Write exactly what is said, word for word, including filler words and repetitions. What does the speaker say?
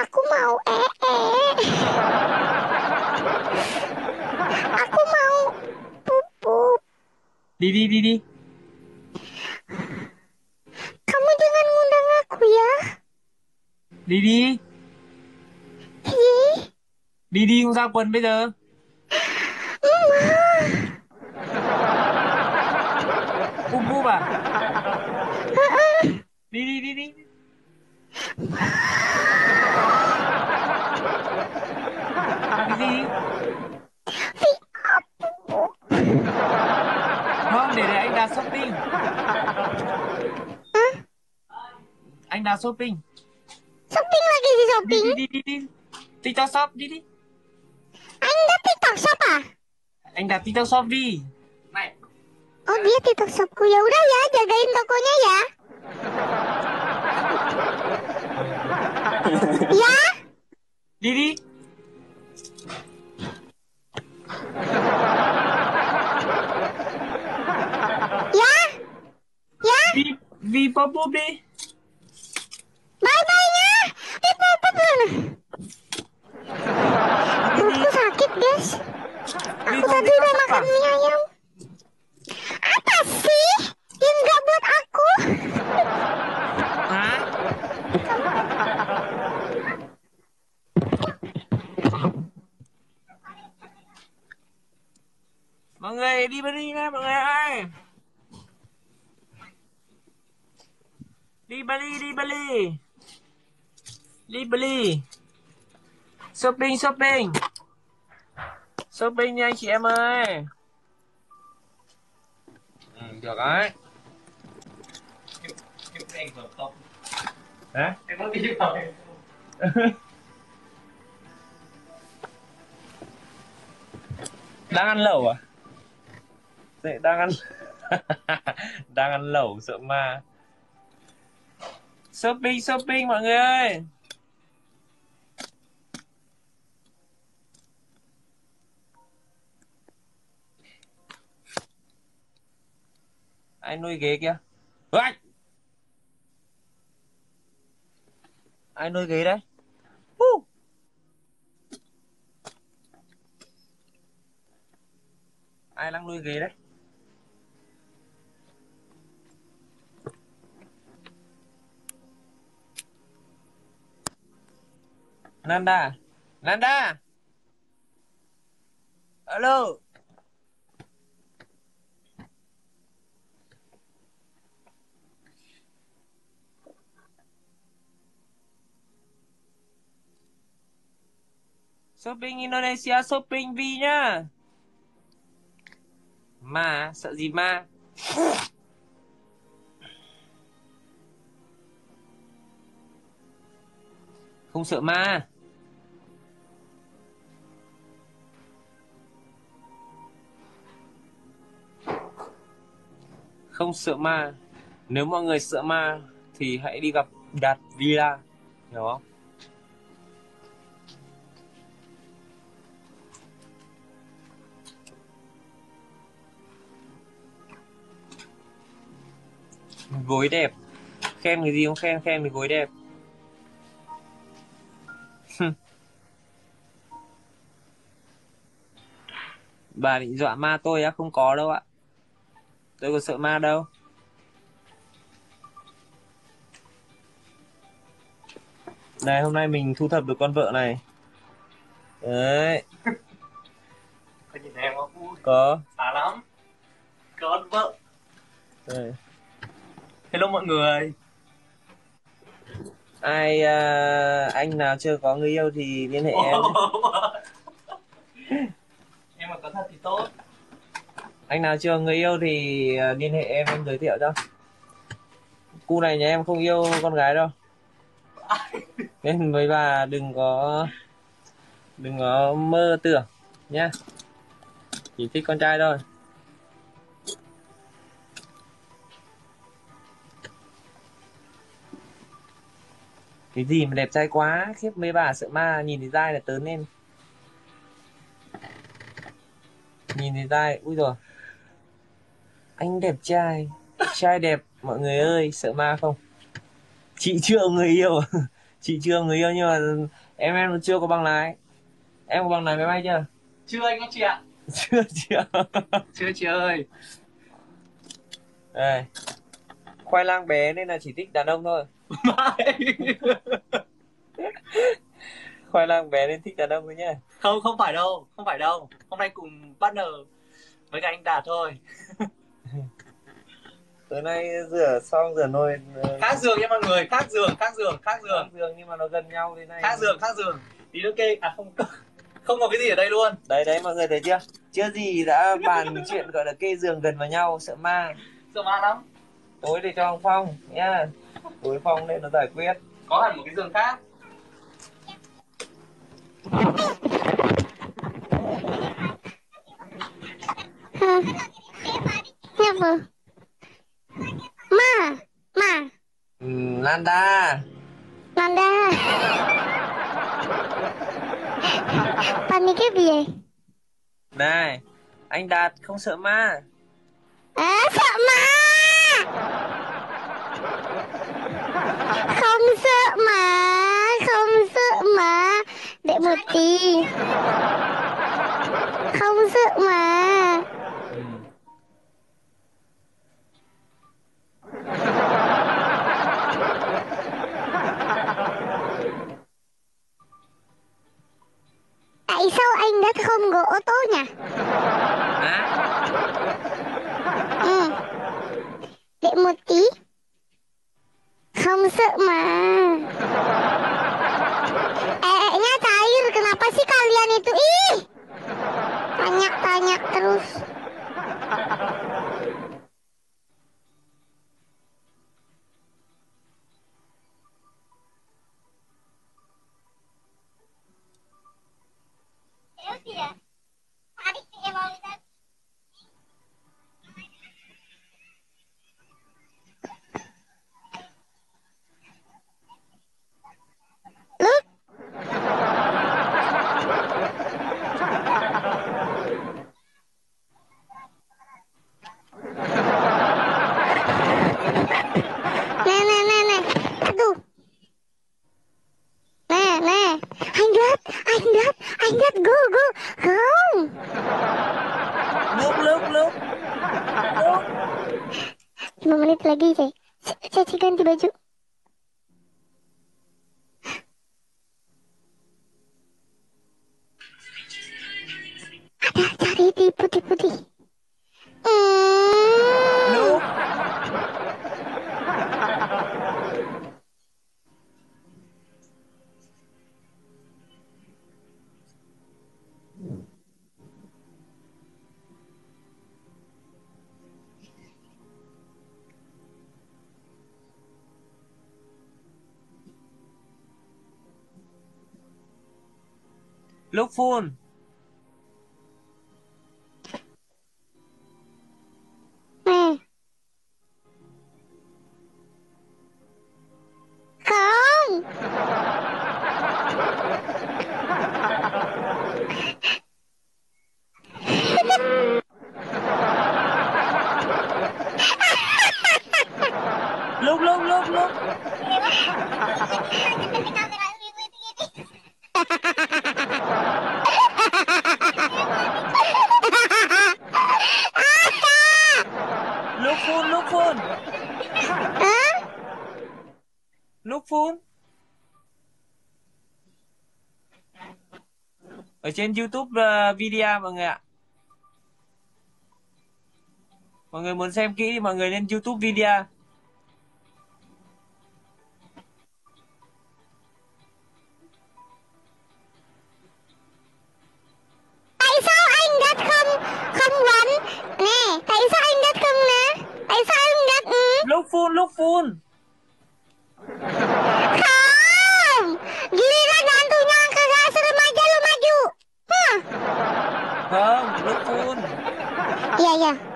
Aku mau ee. Aku mau pupuk. Đi đi đi đi. Kamu jangan ngundang aku ya. Đi đi. Hi. Đi đi không ra quần bây giờ. Mama. Búp búp à? Đi đi đi đi. Cái gì? Không, để để anh Đạt shopping. Anh Đạt shopping. Shopping lagi di Đi shopping. đi đi đi đi. TikTok shop đi đi. Anda TikTok shop ah? Anh Đạt TikTok shop đi. Này. Oh dia TikTok shopku, ya udah ya, jagain tokonya ya. Ya. Đi đi. Ya. Ya. Đi vì pop búp đi. Bye bye nya. Pipopet mana? Perutku sakit guys. Đi Aku không tadi TikTok udah shop à? makan mie ayam. Apa sih yang nggak buat aku? Hả? Mọi người đi Bali nha mọi người ơi. Đi Bali đi Bali. Đi Bali. Shopping shopping. Shopping nha anh chị em ơi. Ừ, được đấy. Anh vừa không? Hả? Em có đi rồi. Đang ăn lẩu à? Dạ, đang ăn đang ăn lẩu sợ ma. Shopping shopping mọi người ơi. Ai nuôi ghế kìa? Ôi! Ai nuôi ghế đấy? Uh! Ai đang nuôi ghế đấy? Nanda. Nanda. Alo. Shopping Indonesia shopping Vi nhá. Ma, sợ gì ma? Không sợ ma. Không sợ ma. Nếu mọi người sợ ma thì hãy đi gặp Đạt Villa, hiểu không? Gối đẹp. Khen cái gì không khen, khen cái gối đẹp. Bà định dọa ma tôi á? Không có đâu ạ. Tôi có sợ ma đâu. Này hôm nay mình thu thập được con vợ này. Đấy. Có nhìn em không? Ui, Có. xả lắm. Con vợ. Đây. Hello mọi người. Ai uh, anh nào chưa có người yêu thì liên hệ em. Em mà có thật thì tốt. Anh nào chưa người yêu thì uh, liên hệ em, em giới thiệu cho. Cu này nhà em không yêu con gái đâu. Nên mấy bà đừng có đừng có mơ tưởng nhá. Chỉ thích con trai thôi. Cái gì mà đẹp trai quá, khiếp mấy bà sợ ma, nhìn thấy dai là tớn lên. Nhìn thấy dai, ui rồi. Anh đẹp trai, trai đẹp mọi người ơi, sợ ma không? Chị chưa người yêu. Chị chưa người yêu nhưng mà em em chưa có bằng lái. Em có bằng lái máy bay chưa? Chưa anh các chị ạ. Chưa chưa. Chưa chị ơi. Đây. Khoai lang bé nên là chỉ thích đàn ông thôi. Khoai lang bé nên thích đàn ông thôi nhá. Không, không phải đâu, không phải đâu. Hôm nay cùng partner với cả anh Đạt thôi. Tối nay rửa xong rửa nồi. Khác giường nha mọi người, khác giường, khác giường, khác giường. Khác giường nhưng mà nó gần nhau thế này. Khác giường, khác giường. Tí nữa kê, à không, không có cái gì ở đây luôn. Đấy đấy mọi người thấy chưa? Chưa gì đã bàn chuyện gọi là kê giường gần vào nhau, sợ ma. Sợ ma lắm. Tối để cho ông Phong nhá. Tối Phong nên nó giải quyết. Có hẳn một cái giường khác. Never. Ma, ma. Ừ, Landa. Nanda. Panik cái gì vậy? Này, anh Đạt không sợ ma. À, sợ ma. Không sợ mà, không sợ mà. Để một tí. Không sợ mà. Ừ. Tại sao anh đã không có ô tô nhỉ? Hả? Ừ. Để một tí. Không sợ mà. Eh, cair. Kenapa sih kalian itu? Ih. Tanya-tanya terus. Look. Nè nè nè nè. Aduh. Nè nè. Anh Đạt, anh Đạt, anh Đạt go go. Không. Lúc lúc lúc. Lúc. lima menit lagi, Cek. Ceci ganti baju. Ada cari di putih-putih. Hmm. Lúc. Lúc phun. Nè. Không. Lúc lúc lúc lúc. Lúc phun lúc phun. Hả? Lúc phun. Ở trên YouTube uh, video mọi người ạ. Mọi người muốn xem kỹ thì mọi người lên YouTube video. Tại sao anh Đạt không không bắn? Nè, tại sao anh Đạt không nè? Tại sao anh Đạt ừ? Lúc phun lúc phun. Không. Giliran hantunya kagak serem aja lu maju. Hah. Không, lúc phun. Iya, iya.